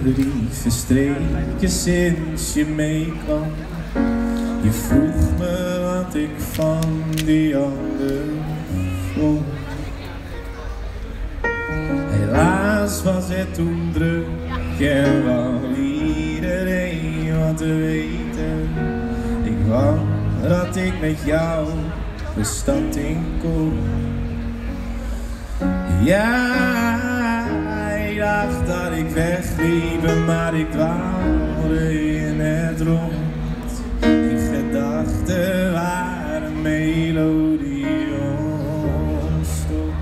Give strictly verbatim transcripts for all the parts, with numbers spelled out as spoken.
brieven streken sinds je meekwam. Je vroeg me wat ik van die ander vond. Helaas was het toen druk en wou iedereen wat te weten. Ik wou dat ik met jou de stad in kon. Ja, ik dacht dat ik wegliep, maar ik dwaalde in het rond. In gedachten waar een melodie ontstond.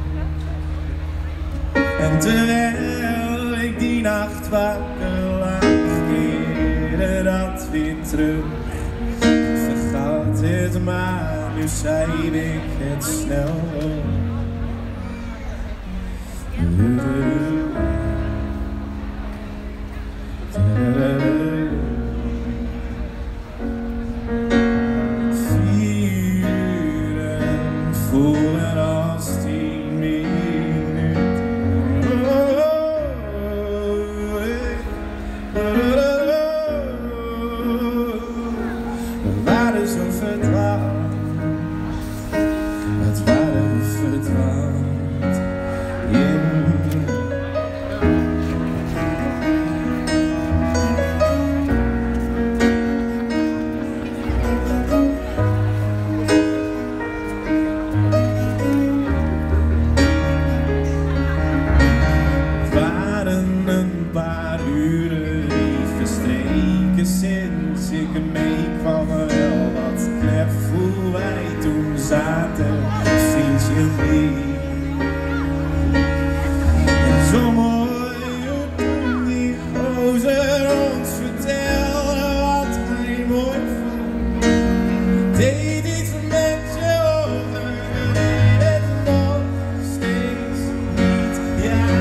En terwijl ik die nacht wakker lag, keerde dat weer terug. Ik vergat het, maar nu zei ik het snel. Vieren voelen als tien minuten. We waren zo verdwaald. Het waren verdwaald. Yeah. Een paar uren die verstreken sinds ik er meekwam. Wel wat klef hoe wij toen zaten, sinds je mee. En zo mooi hoe toen die gozer ons vertelde wat hij mooi vond. Deed iets met je ogen, deed het nog steeds niet. Ja.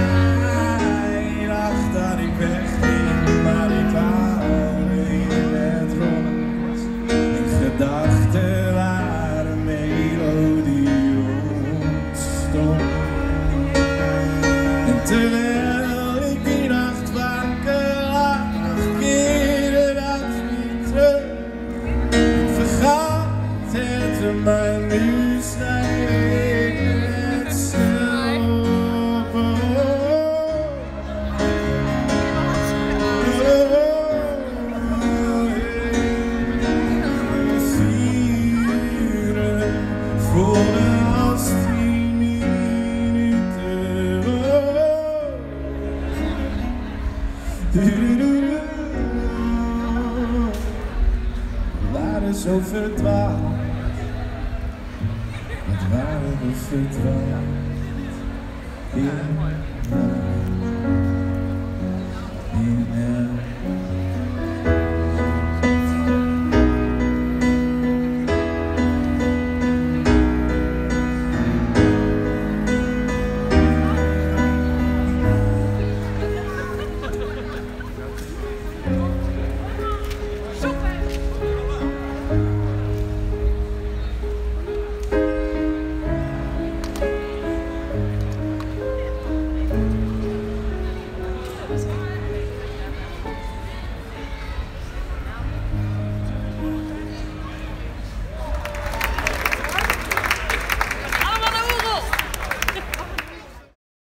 Dat ik wegging, maar ik wou in het rond. In gedachten waar een melodie ontstond. En terwijl ik die nacht wakker lag, keerde dat weer terug. Ik vergat het, maar nu zei ik het zelf. Voelen als tien minuten. We waren zo verdwaald. Wat waren we verdwaald. Yeah.